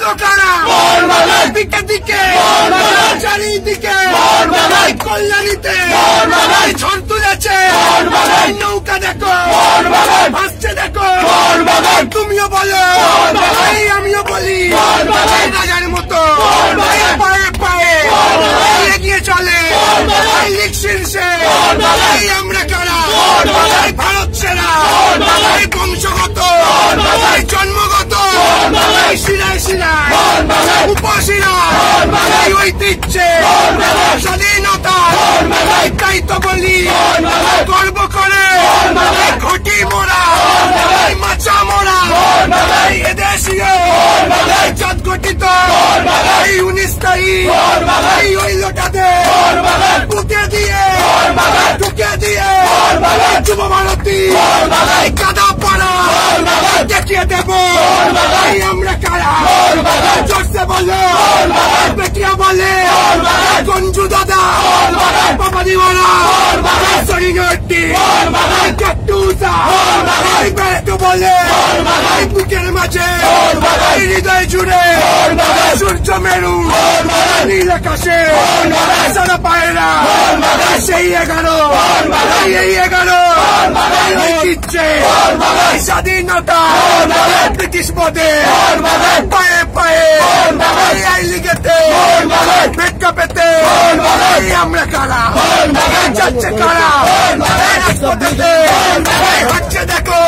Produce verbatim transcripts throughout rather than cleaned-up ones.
কারা দিকে দিকে চারিদিকে কল্যাণীতে ঝড় তুলেছে নৌকা দেখো ভাসছে দেখো তুমিও বলো আমিও বলি রাজার মতো পায়ে পায়ে এগিয়ে চলে শীর্ষে আমরা কারা ভারত সেরা বংশগত জন্মগত শিরায় শিরায় উপশিরায় ঐতিহ্যে স্বাধীনতা তাই তো বলি গর্ব করে ঘটি মোরা মাচা মোরা এদেশীয় জাত গঠিত উনিশ তারিখ ওই লোটাতে পুঁতে দিয়ে ঢুকে দিয়ে যুব ভারতী কাদা পাড়া দেখিয়ে দেব আমরা কারা জোরসে বলে বেটিয়া বলে গঞ্জু দাদা বাবা দিওয়ালা সরিনটি কাটুসা বেটু বলে বুকের মাঝে হৃদয় জুড়ে সূর্য মেরু নীল আকাশে সারা পায়রা সেই এগারো এই এগারো ঐতিহ্যে স্বাধীনতা ব্রিটিশ পদে পায়ে পায়ে এই লিগেতে বেটকা পেতে আমরা কারা যাচ্ছে কারা রাজপথেতে হচ্ছে দেখো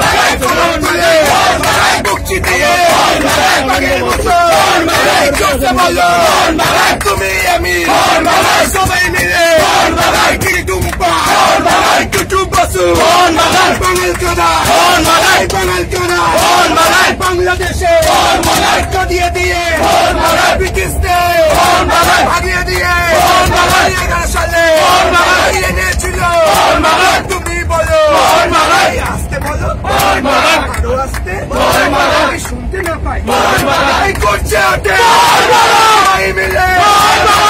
বুকচি দিয়ে বাঘের মতো বলো তুমি আমি সবাই মিলে টুম্পা টুটু বসু বাঙাল কারা বাঙাল কারা বাংলাদেশে দিয়ে দিয়ে ব্রিটিশদের ভাগিয়ে দিয়ে এগারো সালে এনেছিল তুমি বলো আসতে বলো আরো আসতে শুনতে না পাই করছে মিলে